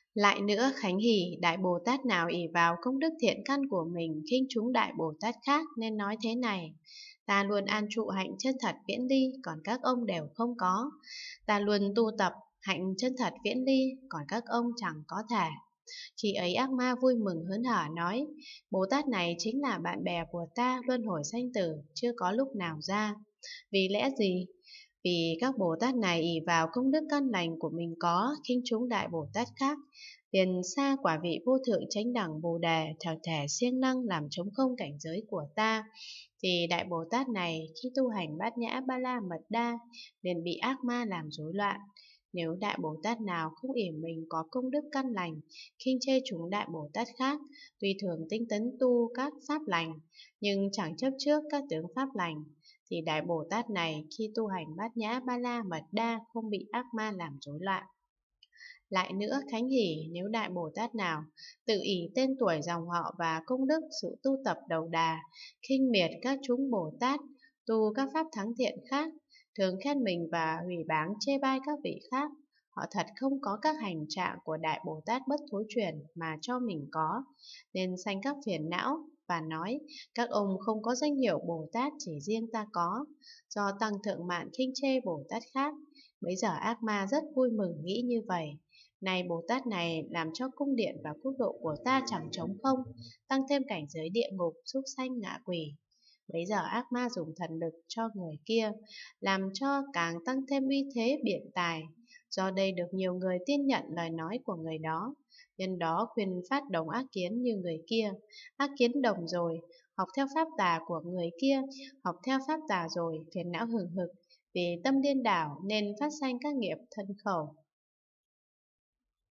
Lại nữa, Khánh hỉ, Đại Bồ Tát nào ỷ vào công đức thiện căn của mình khinh chúng Đại Bồ Tát khác nên nói thế này: ta luôn an trụ hạnh chân thật viễn ly, còn các ông đều không có. Ta luôn tu tập hạnh chân thật viễn ly, còn các ông chẳng có thể. Khi ấy ác ma vui mừng hớn hở nói: Bồ Tát này chính là bạn bè của ta, luân hồi sanh tử, chưa có lúc nào ra. Vì lẽ gì? Vì các Bồ Tát này ỷ vào công đức căn lành của mình có, khinh chúng Đại Bồ Tát khác, liền xa quả vị vô thượng chánh đẳng Bồ Đề, thờ thể siêng năng làm trống không cảnh giới của ta. Thì Đại Bồ Tát này khi tu hành bát nhã ba la mật đa liền bị ác ma làm rối loạn. Nếu Đại Bồ Tát nào không ỷ mình có công đức căn lành, khinh chê chúng Đại Bồ Tát khác, tuy thường tinh tấn tu các pháp lành, nhưng chẳng chấp trước các tướng pháp lành, thì Đại Bồ Tát này khi tu hành bát nhã ba la mật đa không bị ác ma làm rối loạn. Lại nữa, Khánh hỉ, nếu Đại Bồ Tát nào tự ỷ tên tuổi dòng họ và công đức sự tu tập đầu đà, khinh miệt các chúng Bồ Tát, tu các pháp thắng thiện khác, thường khen mình và hủy báng chê bai các vị khác, họ thật không có các hành trạng của Đại Bồ Tát bất thối chuyển mà cho mình có, nên sanh các phiền não và nói: các ông không có danh hiệu Bồ Tát, chỉ riêng ta có. Do tăng thượng mạn khinh chê Bồ Tát khác, bấy giờ ác ma rất vui mừng nghĩ như vậy: này Bồ Tát này làm cho cung điện và quốc độ của ta chẳng trống không, tăng thêm cảnh giới địa ngục, súc sanh, ngạ quỷ. Bấy giờ ác ma dùng thần lực cho người kia, làm cho càng tăng thêm uy thế biện tài. Do đây được nhiều người tin nhận lời nói của người đó, nhân đó khuyên phát đồng ác kiến như người kia. Ác kiến đồng rồi, học theo pháp tà của người kia, học theo pháp tà rồi, phiền não hừng hực, vì tâm điên đảo nên phát sanh các nghiệp thân khẩu.